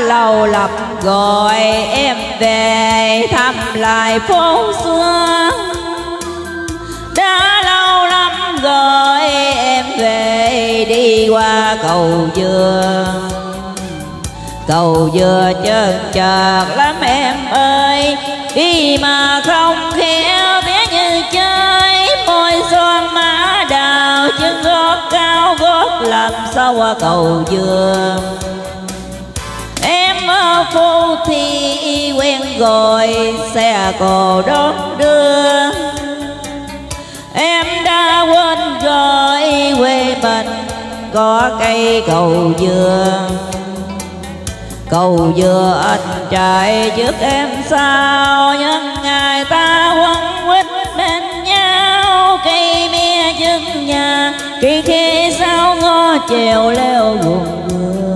lâu lắm gọi em về thăm lại phố xưa. Đã lâu lắm gọi em về đi qua cầu dừa. Cầu dừa trơn trượt lắm em ơi, đi mà không khéo bé như chơi. Môi son má đào chân gót cao gót làm sao qua cầu dừa. Em ở phố Thị quen gọi xe cộ đón đưa. Em đã quên rồi quê mình có cây cầu dừa. Cầu dừa anh trai trước em sao, nhưng ngày ta quấn quýt bên nhau. Cây mía trước nhà khi khi sao ngó trèo leo ruộng vườn.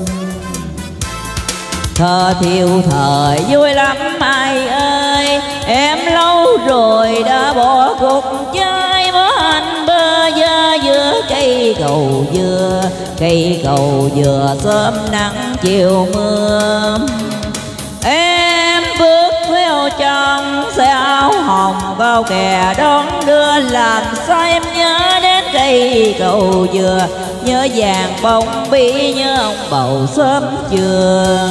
Thơ thiêu thời vui lắm ai ơi, em lâu rồi đã bỏ cuộc chơi. Bó anh bơ vơ giữa cây cầu dừa. Cây cầu dừa sớm nắng chiều mưa. Em bước theo chồng xe áo hồng vào kè đón đưa. Làm sao em nhớ đến cây cầu dừa, nhớ vàng bông bí nhớ ông bầu sớm trường.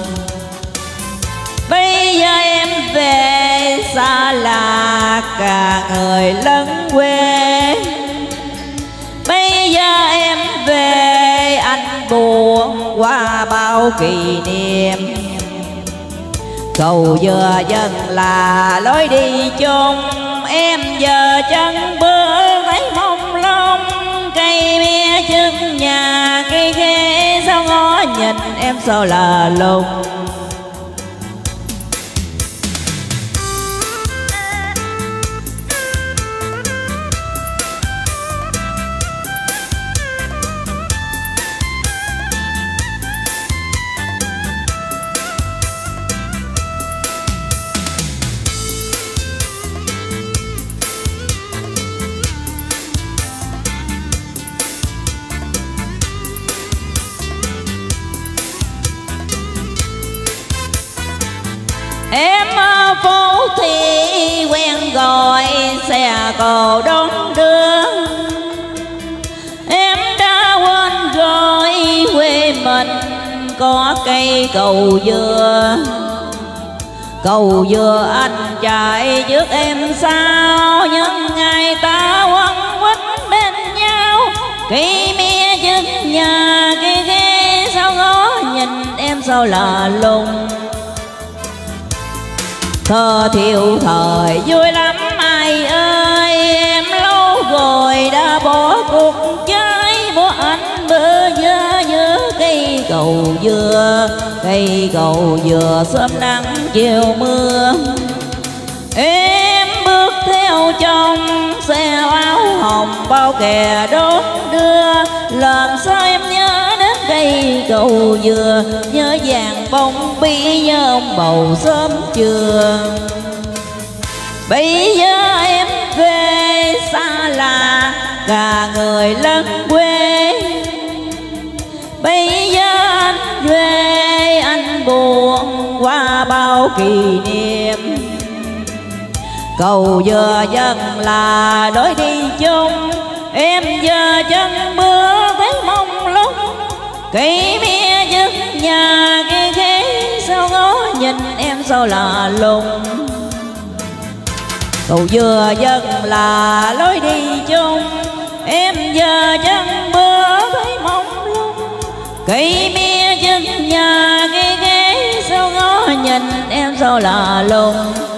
Bây giờ em về xa lạ cả người lẫn quê. Bây giờ em về anh buồn qua bao kỷ niệm. Cầu dừa dần là lối đi chung, em giờ chân bước thấy mông lung. Cây mía trước nhà cây ghế sao ngó nhìn em sao là lùng. Em ở phố Thị quen gọi xe cộ đón đưa. Em đã quên rồi quê mình có cây cầu dừa. Cầu dừa anh chạy trước em sao, nhưng ngày ta quấn quýt bên nhau. Cây mía trước nhà cây ghế sao ngó nhìn em sao là lùng. Thơ thiêu thời vui lắm ai ơi, em lâu rồi đã bỏ cuộc chơi. Bỏ anh bơ vơ giữa cây cầu dừa. Cây cầu dừa sớm nắng chiều mưa. Em bước theo chồng xe áo hồng bao kè đón đưa. Làm sao em nhớ đến cây cầu dừa, nhớ vàng bông bí nhớ ông bầu sớm trường. Bây giờ em về xa lạ cả người lẫn quê. Bây giờ anh về anh buồn qua bao kỷ niệm. Cầu dừa dần là lối đi chung, em giờ chân bước thấy mông lung. Cây mía trước nhà cây ghế sao ngó nhìn em sao là lùng. Cầu dừa dần là lối đi chung, em giờ chân bước thấy mông lung. Cây mía trước nhà cây ghế sao ngó nhìn em sao là lùng.